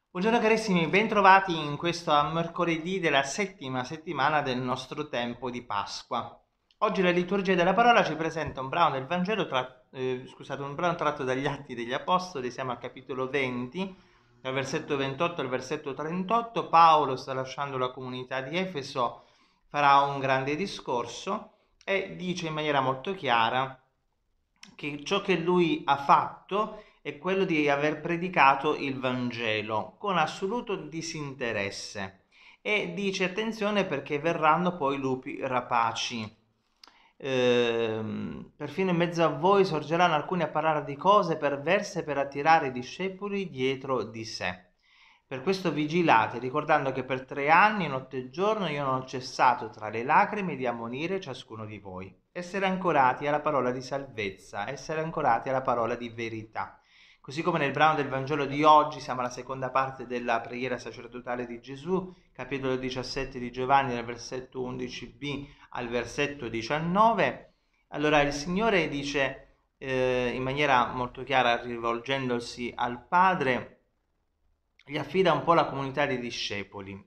Buongiorno carissimi, bentrovati in questo mercoledì della settima settimana del nostro tempo di Pasqua. Oggi la liturgia della parola ci presenta un brano del Vangelo, un brano tratto dagli Atti degli Apostoli. Siamo al capitolo 20, dal versetto 28 al versetto 38. Paolo sta lasciando la comunità di Efeso, farà un grande discorso e dice in maniera molto chiara che ciò che lui ha fatto è quello di aver predicato il Vangelo con assoluto disinteresse e dice attenzione perché verranno poi lupi rapaci. Perfino in mezzo a voi sorgeranno alcuni a parlare di cose perverse per attirare i discepoli dietro di sé. Per questo vigilate, ricordando che per 3 anni, notte e giorno, io non ho cessato tra le lacrime di ammonire ciascuno di voi. Essere ancorati alla parola di salvezza, essere ancorati alla parola di verità. Così come nel brano del Vangelo di oggi, siamo alla seconda parte della preghiera sacerdotale di Gesù, capitolo 17 di Giovanni, dal versetto 11b al versetto 19. Allora il Signore dice in maniera molto chiara, rivolgendosi al Padre, gli affida un po' la comunità dei discepoli.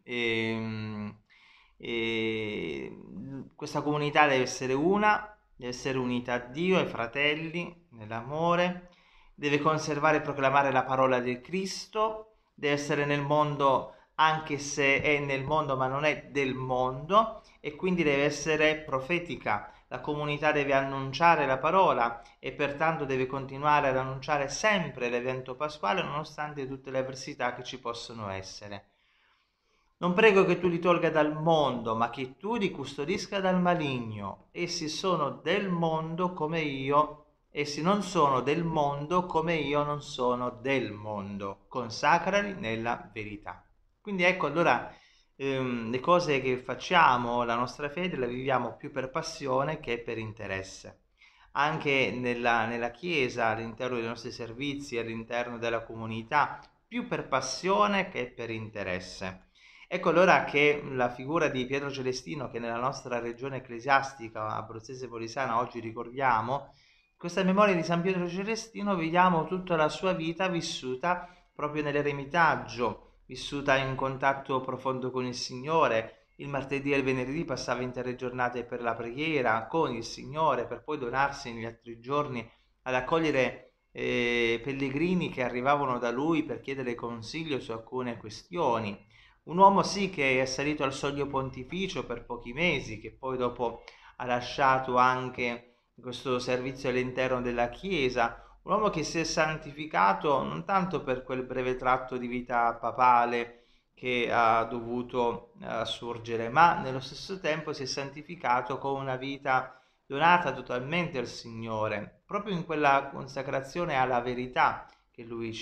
Questa comunità deve essere unita a Dio, ai fratelli, nell'amore, deve conservare e proclamare la parola del Cristo, deve essere nel mondo anche se è nel mondo ma non è del mondo, e quindi deve essere profetica. La comunità deve annunciare la parola e pertanto deve continuare ad annunciare sempre l'evento pasquale nonostante tutte le avversità che ci possono essere. Non prego che tu li tolga dal mondo, ma che tu li custodisca dal maligno. Essi sono del mondo come io, essi non sono del mondo come io non sono del mondo. Consacrali nella verità. Quindi ecco, allora le cose che facciamo, la nostra fede, la viviamo più per passione che per interesse. Anche nella Chiesa, all'interno dei nostri servizi, all'interno della comunità, più per passione che per interesse. Ecco allora che la figura di Pietro Celestino, che nella nostra regione ecclesiastica abruzzese polisana oggi ricordiamo, questa memoria di San Pietro Celestino vediamo tutta la sua vita vissuta proprio nell'eremitaggio, vissuta in contatto profondo con il Signore. Il martedì e il venerdì passava intere giornate per la preghiera con il Signore, per poi donarsi negli altri giorni ad accogliere pellegrini che arrivavano da lui per chiedere consiglio su alcune questioni. Un uomo sì che è salito al soglio pontificio per pochi mesi, che poi dopo ha lasciato anche questo servizio all'interno della Chiesa, un uomo che si è santificato non tanto per quel breve tratto di vita papale che ha dovuto assurgere, ma nello stesso tempo si è santificato con una vita donata totalmente al Signore, proprio in quella consacrazione alla verità che lui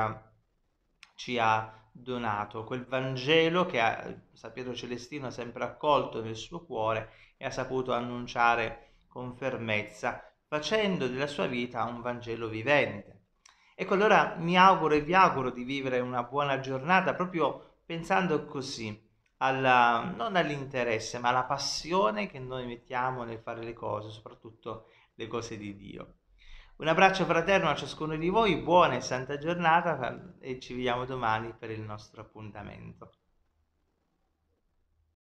ci ha donato, quel Vangelo che San Pietro Celestino ha sempre accolto nel suo cuore e ha saputo annunciare con fermezza, facendo della sua vita un Vangelo vivente. Ecco, allora mi auguro e vi auguro di vivere una buona giornata proprio pensando così, non all'interesse, ma alla passione che noi mettiamo nel fare le cose, soprattutto le cose di Dio. Un abbraccio fraterno a ciascuno di voi, buona e santa giornata e ci vediamo domani per il nostro appuntamento.